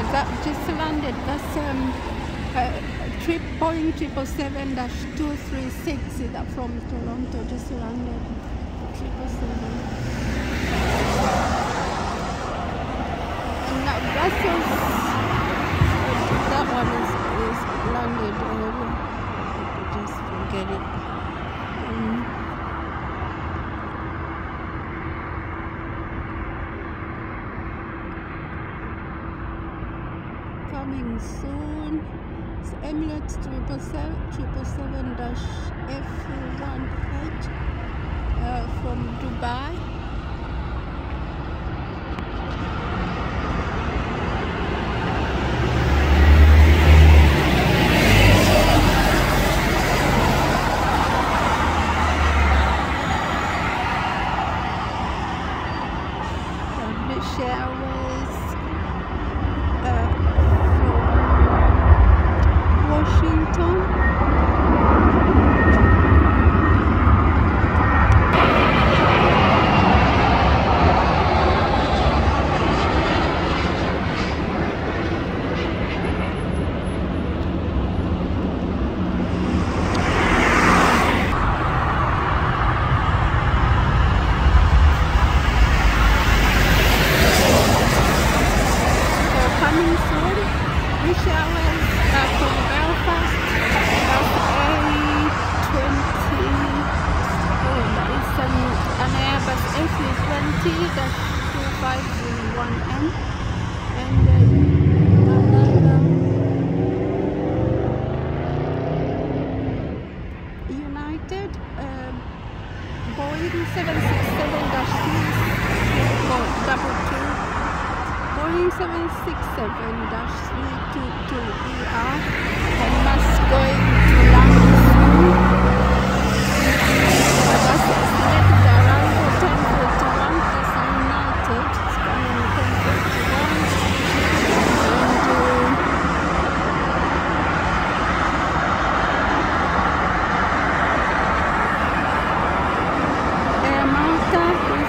That just landed. That's Boeing 777-236 that from Toronto just landed. 777. And that one is landed earlier. Just forget it. Coming soon. It's Emirates 777-F1H from Dubai. British Airways from Washington. Coming soon, British Airways from Belfast, that's A20, it's an Airbus A320-2501M, and another United Boeing 767-322. Boeing 767-322ER, and that's going to land soon. That's estimated arrival 10:41. That's United. It's coming 10:41. And Air Malta is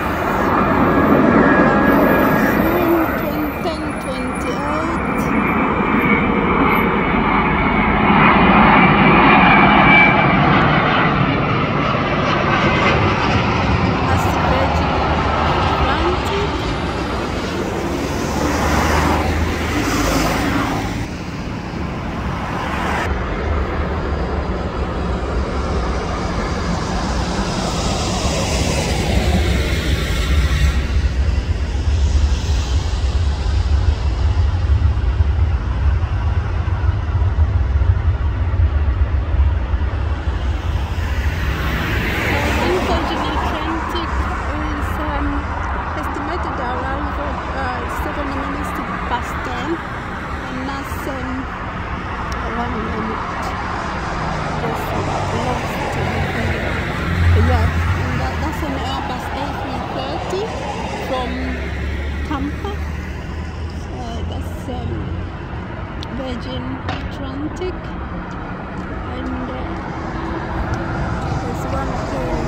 that's an Airbus A330 from Tampa. That's Virgin Atlantic, and there's one called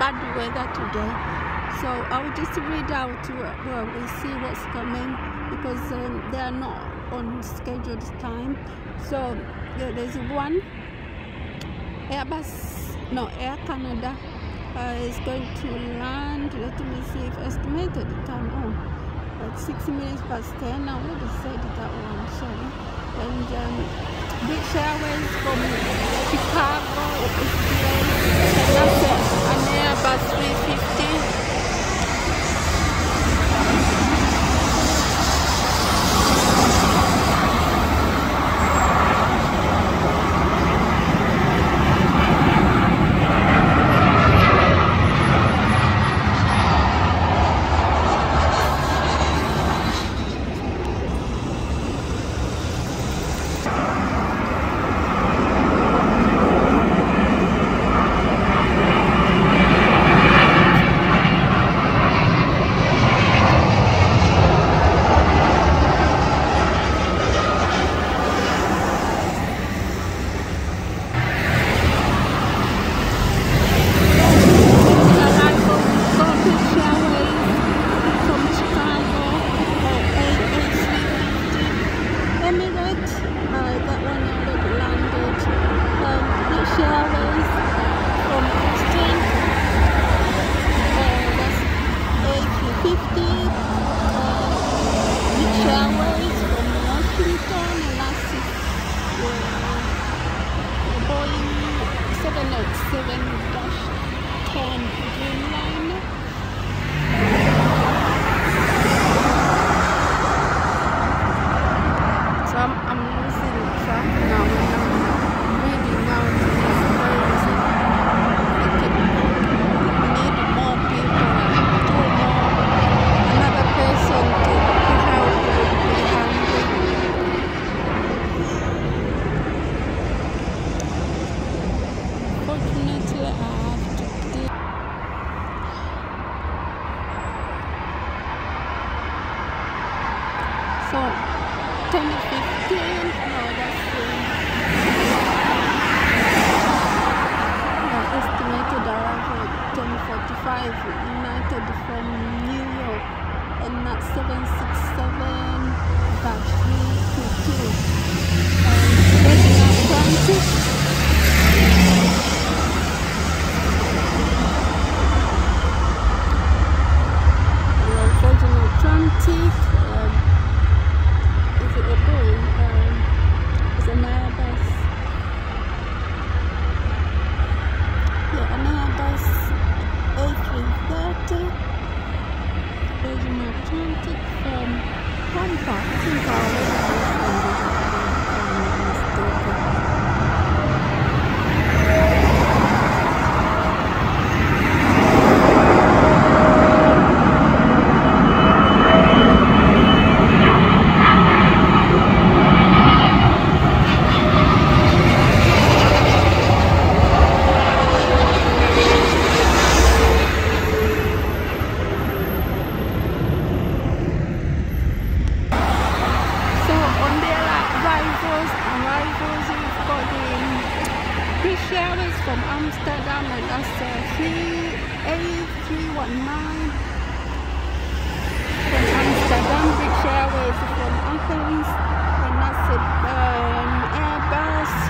bad weather today. So I will just read out where we see what's coming, because they are not on scheduled time. So there's one Air Canada is going to land. Let me see if estimated time. Like 6 minutes past 10. I already said that one, sorry. And British Airways from Chicago is late, and that's an Airbus 350. So 10:15, no, that's estimated arrival at 10:45, United from New York, and that's 767-322. Virgin Atlantic. Virgin Atlantic. Is it a Boeing? It's an Airbus. Yeah, an Airbus A330. Virgin Atlantic from Tampa. I think I already mistaken. Arrivals, we've got the British Airways from Amsterdam, and that's A319 from Amsterdam. British Airways from Athens, and that's Airbus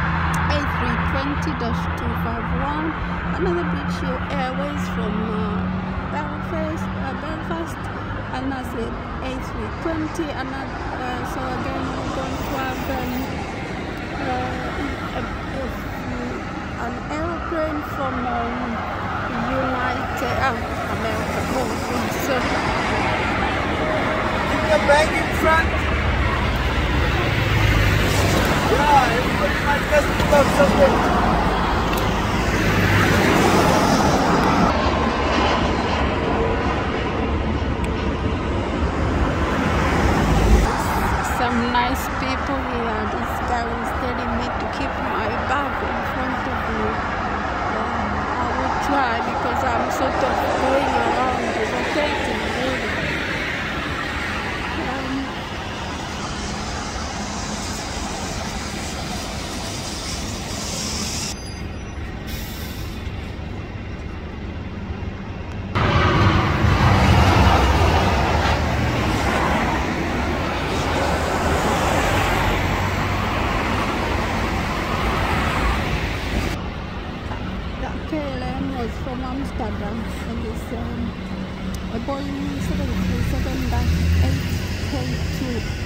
A320-251. Another British Airways from Belfast, and that's it, A320. So again, we're going to have an aeroplane from United America. So keep your bag in front. Yeah, everybody might just pull out something. some nice people here. This guy was telling me to keep my bag in front of me. I will try, because I'm sort of going around, rotating really. KLM was from Amsterdam, and it's a Boeing 737-8K2.